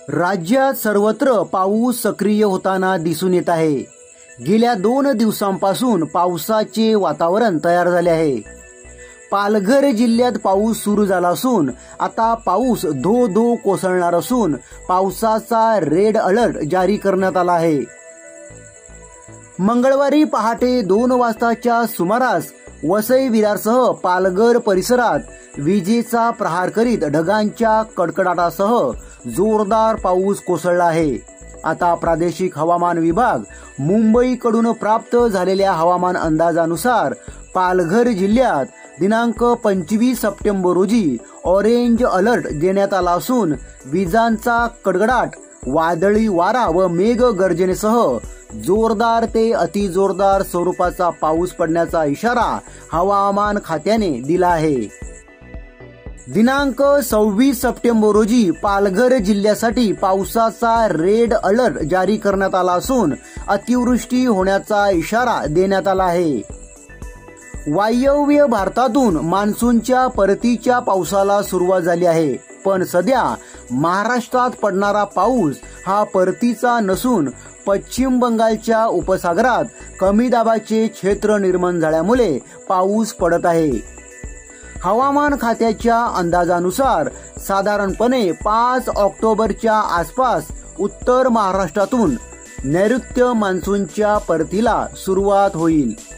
राज्यात सर्वत्र पाऊस सक्रिय होताना दिसून येत आहे। गेल्या 2 दिवसांपासून पावसाचे वातावरण तयार झाले आहे। पालघर जिल्ह्यात पाऊस सुरू झाला असून आता पाऊस धो धो कोसळणार असून पावसाचा रेड अलर्ट जारी करण्यात आला आहे। मंगळवारी पहाटे 2 वाजताच्या सुमारास वसई विरारसह पालघर परिसरात विजेचा प्रहार करीत ढगांच्या कडकडाटासह जोरदार पाऊस कोसळला आहे। आता प्रादेशिक हवामान विभाग मुंबईकडून प्राप्त झालेल्या हवामान अंदाजानुसार पालघर जिल्ह्यात दिनांक 25 सप्टेंबर रोजी ऑरेंज अलर्ट देण्यात आला असून विजांचा कडकडाट, वादळी वारा व मेघ गर्जनेसह जोरदार ते अतिजोरदार स्वरूपाचा पाऊस पडण्याचा इशारा हवामान खात्याने दिला आहे। दिनांक 26 सप्टेंबर रोजी पालघर जिल्ह्यासाठी पावसाचा रेड अलर्ट जारी करण्यात आला असून अतिवृष्टी होण्याचा इशारा देण्यात आला आहे। वायव्य भारतातून मान्सूनच्या परतीच्या पावसाला सुरुवात झाली आहे, पण सध्या महाराष्ट्रात पडणारा पाऊस हा परतीचा नसून पश्चिम बंगालच्या उपसागरात कमी दाबाचे क्षेत्र निर्माण झाल्यामुळे पाऊस पडत आहे। हवामान खात्याच्या अंदाजानुसार साधारणपणे 5 ऑक्टोबरच्या आसपास उत्तर महाराष्ट्रातून नैऋत्य मान्सूनच्या परतीला सुरुवात होईल।